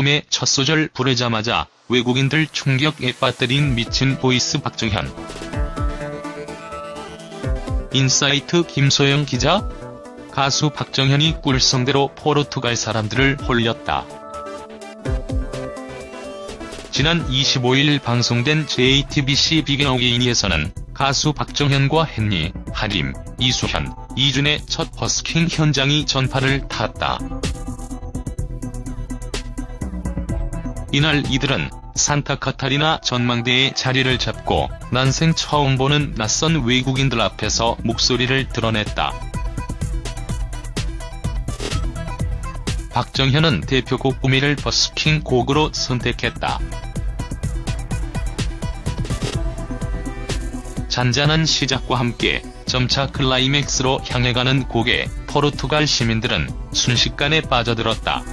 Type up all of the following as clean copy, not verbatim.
꿈의 첫 소절 부르자마자 외국인들 충격에 빠뜨린 미친 보이스 박정현. 인사이트 김소영 기자. 가수 박정현이 꿀성대로 포르투갈 사람들을 홀렸다. 지난 25일 방송된 JTBC 비긴 어게인에서는 가수 박정현과 헨리, 하림, 이수현, 이준의 첫 버스킹 현장이 전파를 탔다. 이날 이들은 산타카타리나 전망대에 자리를 잡고 난생 처음 보는 낯선 외국인들 앞에서 목소리를 드러냈다. 박정현은 대표곡 꿈이를 버스킹 곡으로 선택했다. 잔잔한 시작과 함께 점차 클라이맥스로 향해가는 곡에 포르투갈 시민들은 순식간에 빠져들었다.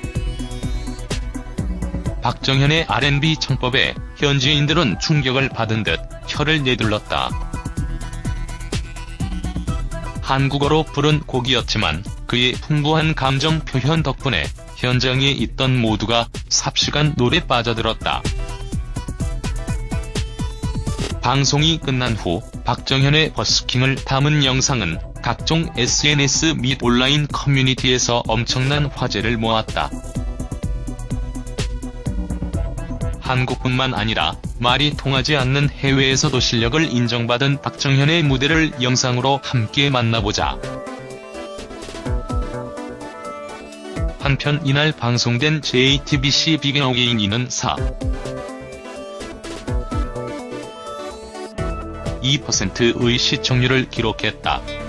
박정현의 R&B 창법에 현지인들은 충격을 받은 듯 혀를 내둘렀다. 한국어로 부른 곡이었지만 그의 풍부한 감정 표현 덕분에 현장에 있던 모두가 삽시간 노래에 빠져들었다. 방송이 끝난 후 박정현의 버스킹을 담은 영상은 각종 SNS 및 온라인 커뮤니티에서 엄청난 화제를 모았다. 한국뿐만 아니라 말이 통하지 않는 해외에서도 실력을 인정받은 박정현의 무대를 영상으로 함께 만나보자. 한편 이날 방송된 JTBC 비긴 어게인은 4.2%의 시청률을 기록했다.